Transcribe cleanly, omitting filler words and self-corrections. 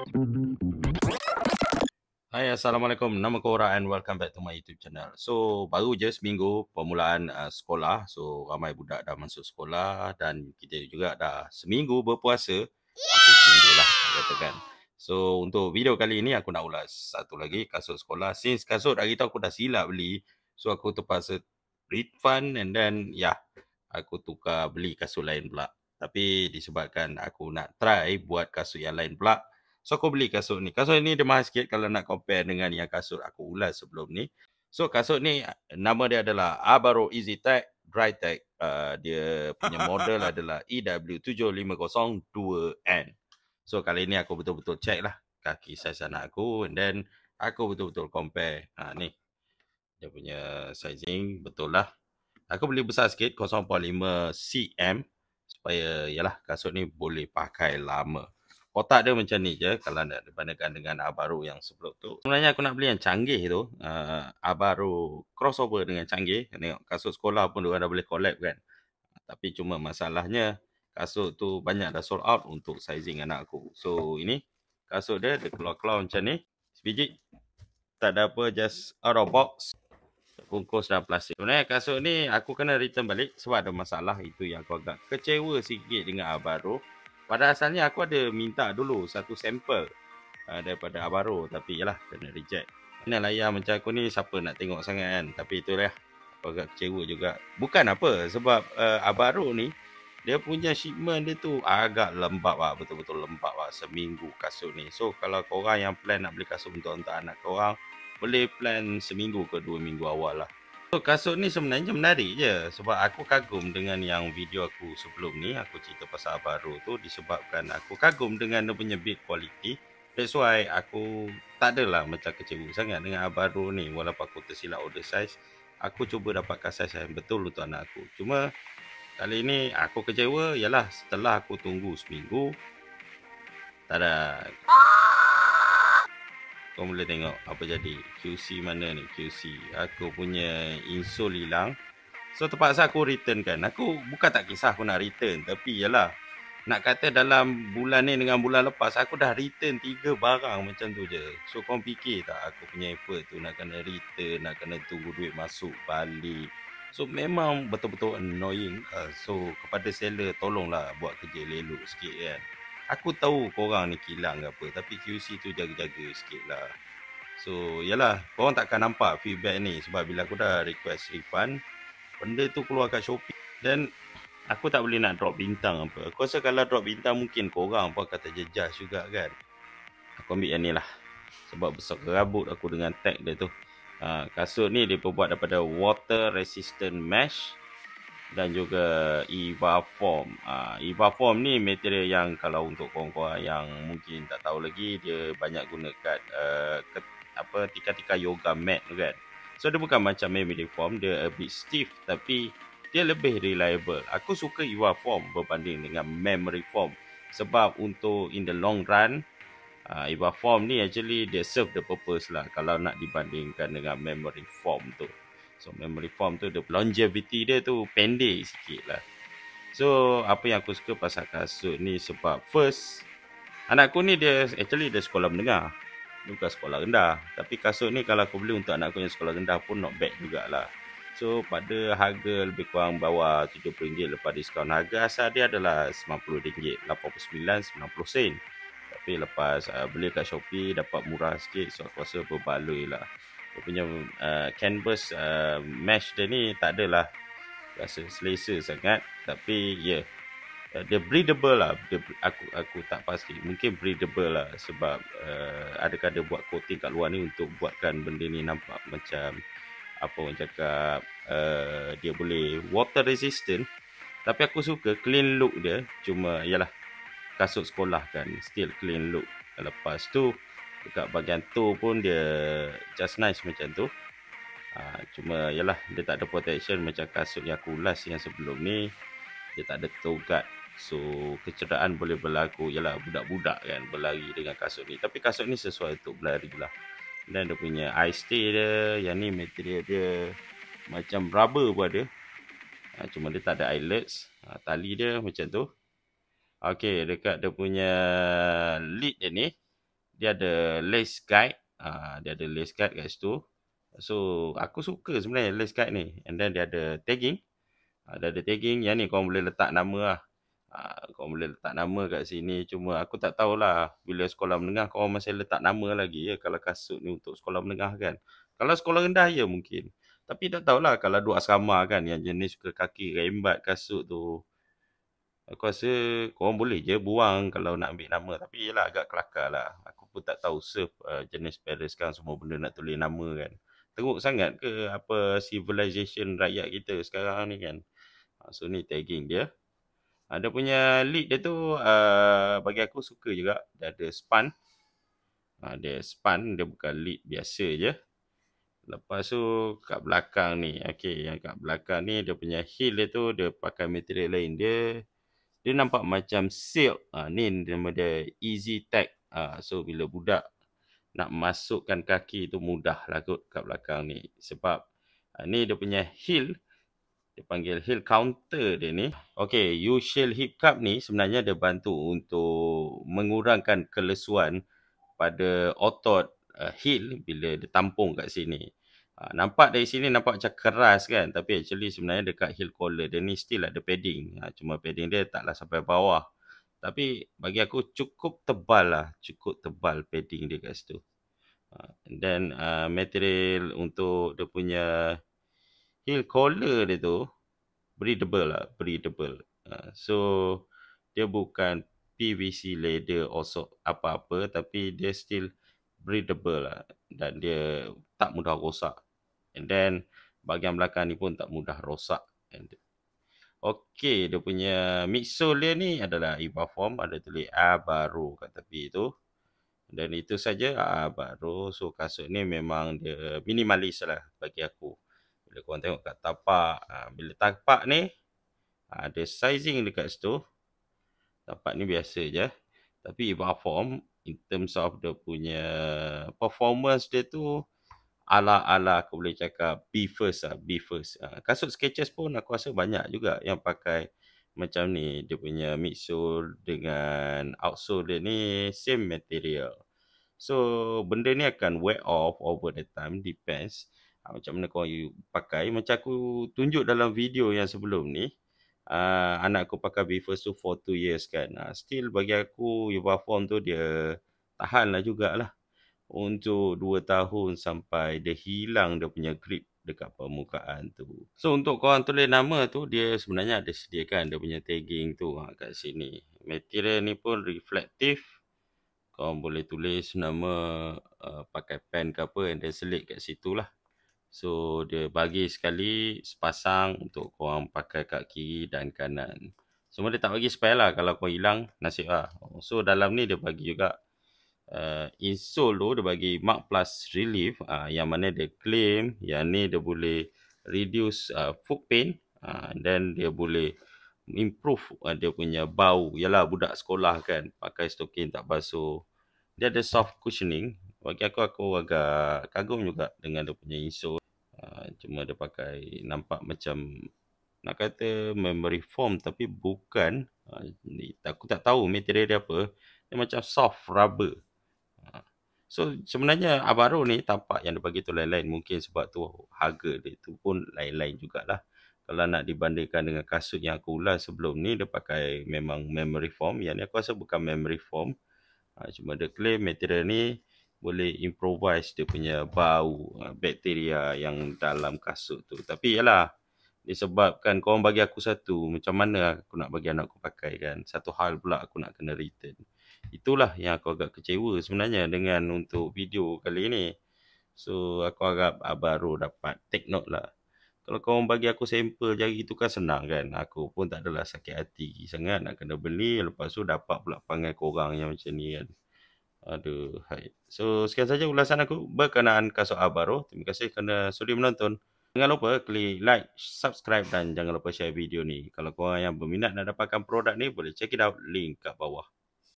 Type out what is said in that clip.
Hai, Assalamualaikum. Nama korang and welcome back to my YouTube channel. So, baru je seminggu permulaan sekolah. So, ramai budak dah masuk sekolah dan kita juga dah seminggu berpuasa. Hampir seminggu lah, katakan. So, untuk video kali ini aku nak ulas satu lagi kasut sekolah. Since kasut hari tu aku dah silap beli, so aku terpaksa refund and then aku tukar beli kasut lain pula. Tapi disebabkan aku nak try buat kasut yang lain pula, so aku beli kasut ni. Kasut ni dia mahal sikit kalau nak compare dengan yang kasut aku ulas sebelum ni. So kasut ni nama dia adalah Abaro EasyTech Dry Tech. Dia punya model adalah EW7502N. So kali ni aku betul-betul check lah kaki saiz anak aku, and then aku betul-betul compare. Ni dia punya sizing betul lah. Aku beli besar sikit 0.5 cm supaya kasut ni boleh pakai lama. Kotak dia macam ni je kalau nak dibandingkan dengan Abaro yang sebelum tu. Sebenarnya aku nak beli yang canggih tu. Abaro crossover dengan canggih. Tengok kasut sekolah pun diorang dah boleh collab kan. Tapi cuma masalahnya kasut tu banyak dah sold out untuk sizing anak aku. So ini kasut dia keluar-keluar macam ni. Sebiji. Tak ada apa, just out of box. Bungkus dalam plastik. Sebenarnya kasut ni aku kena return balik sebab ada masalah. Itu yang aku agak kecewa sikit dengan Abaro. Pada asalnya aku ada minta dulu satu sampel daripada Abaro, tapi kena reject. Ini layar macam aku ni siapa nak tengok sangat kan. Tapi itulah, aku agak kecewa juga. Bukan apa, sebab Abaro ni dia punya shipment dia tu agak lembab lah. Betul-betul lembab lah seminggu kasut ni. So kalau korang yang plan nak beli kasut untuk anak korang, boleh plan seminggu ke 2 minggu awal lah. So kasut ni sebenarnya menarik je sebab aku kagum dengan yang video aku sebelum ni. Aku cerita pasal Abaro tu disebabkan aku kagum dengan dia punya build quality. That's why aku tak adalah macam kecewa sangat dengan Abaro ni. Walaupun aku tersilap order size, aku cuba dapatkan size yang betul untuk anak aku. Cuma kali ni aku kecewa setelah aku tunggu seminggu, tak ada. Kau boleh tengok apa jadi. QC mana ni? QC. Aku punya insole hilang. So terpaksa aku return kan. Aku bukan tak kisah aku nak return. Tapi nak kata dalam bulan ni dengan bulan lepas, aku dah return 3 barang macam tu je. So kau fikir tak aku punya effort tu nak kena return, nak kena tunggu duit masuk balik. So memang betul-betul annoying. So kepada seller, tolonglah buat kerja lelok sikit kan. Aku tahu korang ni kilang ke apa, tapi QC tu jaga-jaga sikit lah. So korang takkan nampak feedback ni sebab bila aku dah request refund, benda tu keluar kat Shopee. Dan aku tak boleh nak drop bintang apa. Aku rasa kalau drop bintang mungkin korang pun kata jejas juga kan. Aku ambil yang ni lah. Sebab besar kerabut aku dengan tag dia tu. Kasut ni dia berbuat daripada water resistant mesh dan juga EVAFOAM. EVAFOAM ni material yang kalau untuk korang-korang yang mungkin tak tahu lagi, dia banyak guna kat tika-tika yoga mat tu kan. So dia bukan macam memory foam, dia a bit stiff tapi dia lebih reliable. Aku suka EVAFOAM berbanding dengan memory foam sebab untuk in the long run, EVAFOAM ni actually dia serve the purpose lah kalau nak dibandingkan dengan memory foam tu. So memory foam tu, the longevity dia tu pendek sikit lah. So apa yang aku suka pasal kasut ni sebab first, anakku ni dia sekolah menengah, bukan sekolah rendah. Tapi kasut ni kalau aku beli untuk anakku yang sekolah rendah pun not bad jugalah. So pada harga lebih kurang bawah RM70 lepas diskaun. Harga asal dia adalah RM90, 89.90 sen. Tapi lepas beli kat Shopee dapat murah sikit, so aku rasa berbaloi lah. Dia punya canvas mesh dia ni tak adalah rasa selesa sangat, tapi dia breathable lah. Aku tak pasti, mungkin breathable lah sebab adakah dia buat coating kat luar ni untuk buatkan benda ni nampak macam apa orang cakap, dia boleh water resistant. Tapi aku suka clean look dia. Cuma kasut sekolah kan, still clean look. Lepas tu dekat bahagian toe pun dia just nice macam tu. Cuma dia tak ada protection macam kasut yang aku ulas yang sebelum ni. Dia tak ada toe guard. So kecederaan boleh berlaku. Budak-budak kan berlari dengan kasut ni. Tapi kasut ni sesuai untuk berlari lah. Dan dia punya eye stay dia, yang ni material dia macam rubber pun ada. Cuma dia tak ada eyelets. Tali dia macam tu. Okey, dekat dia punya lid dia ni, dia ada lace guide. Dia ada lace guide kat situ. So aku suka sebenarnya lace guide ni. And then dia ada tagging. Dia ada tagging. Yang ni korang boleh letak nama lah. Korang boleh letak nama kat sini. Cuma aku tak tahulah bila sekolah menengah korang masih letak nama lagi ya. Kalau kasut ni untuk sekolah menengah kan. Kalau sekolah rendah ya mungkin. Tapi tak tahulah kalau duk asrama kan. Yang jenis suka kaki rembat kasut tu. Aku rasa korang boleh je buang kalau nak ambil nama. Tapi yelah agak kelakar lah. Aku pun tak tahu serve jenis parents sekarang semua benda nak tulis nama kan. Teruk sangat ke apa civilization rakyat kita sekarang ni kan. So ni tagging dia. Dia punya lead dia tu bagi aku suka juga. Dia ada span. Dia span, dia bukan lead biasa je. Lepas tu kat belakang ni. Okay, yang kat belakang ni dia punya heel dia tu dia pakai material lain. Dia nampak macam silk. Ni nama dia easy tag. So bila budak nak masukkan kaki tu mudah lah kot kat belakang ni. Sebab ni dia punya heel. Dia panggil heel counter dia ni. Okay, U-shell hip cup ni sebenarnya dia bantu untuk mengurangkan kelesuan pada otot heel bila dia tampung kat sini. Nampak dari sini nampak macam keras kan. Tapi actually sebenarnya dekat heel collar dia ni still ada padding. Cuma padding dia taklah sampai bawah. Tapi bagi aku cukup tebal lah. Cukup tebal padding dia kat situ. Dan material untuk dia punya heel collar dia tu breathable lah. Breathable. So dia bukan PVC leather osok apa-apa. Tapi dia still breathable lah. Dan dia tak mudah rosak. And then bahagian belakang ni pun tak mudah rosak. Okey, dia punya midsole dia ni adalah Ivaform. Ada tulis Abaro kat tepi tu. Dan itu saja Abaro. So kasut ni memang dia minimalis lah bagi aku. Bila korang tengok kat tapak. Bila tapak ni ada sizing dekat situ. Tapak ni biasa je. Tapi Ivaform in terms of dia punya performance dia tu ala-ala aku boleh cakap be first lah, be first. Kasut Skechers pun aku rasa banyak juga yang pakai macam ni. Dia punya midsole dengan outsole dia ni same material. So benda ni akan wear off over the time, depends. Macam mana kau pakai. Macam aku tunjuk dalam video yang sebelum ni. Anak aku pakai be first tu for 2 years kan. Still bagi aku Ivaform tu dia tahan lah jugalah. Untuk 2 tahun sampai dia hilang dia punya grip dekat permukaan tu. So untuk korang tulis nama tu dia sebenarnya ada sediakan dia punya tagging tu kat sini. Material ni pun reflektif. Korang boleh tulis nama pakai pen ke apa and then selit kat situ lah. So dia bagi sekali sepasang untuk korang pakai kat kiri dan kanan. Cuma dia tak bagi spare lah. Kalau korang hilang nasib lah. So dalam ni dia bagi juga insole tu dia bagi Mark Plus Relief yang mana dia claim yang ni dia boleh reduce foot pain dan dia boleh improve dia punya bau. Yalah budak sekolah kan pakai stokin tak basuh. Dia ada soft cushioning. Bagi aku agak kagum juga dengan dia punya insole. Cuma dia pakai nampak macam nak kata memory foam tapi bukan. Aku tak tahu material dia apa. Dia macam soft rubber. So sebenarnya Abaro ni tapak yang dia bagi tu lain-lain. Mungkin sebab tu harga dia tu pun lain-lain jugalah. Kalau nak dibandingkan dengan kasut yang aku ulas sebelum ni. Dia pakai memang memory foam. Yang ni aku rasa bukan memory foam. Cuma dia claim material ni boleh improvise dia punya bau bakteria yang dalam kasut tu. Tapi yalah. Disebabkan korang bagi aku satu. Macam mana aku nak bagi anak aku pakai kan. Satu hal pula aku nak kena return. Itulah yang aku agak kecewa sebenarnya dengan untuk video kali ni. So aku harap baru dapat take note lah. Kalau korang bagi aku sampel jari tu kan senang kan. Aku pun tak adalah sakit hati sangat nak kena beli. Lepas tu dapat pula panggil korang yang macam ni kan. Aduh. Hai. So sekian saja ulasan aku berkenaan kasut Abaro. Terima kasih kerana sudi menonton. Jangan lupa klik like, subscribe dan jangan lupa share video ni. Kalau korang yang berminat nak dapatkan produk ni boleh check it out link kat bawah.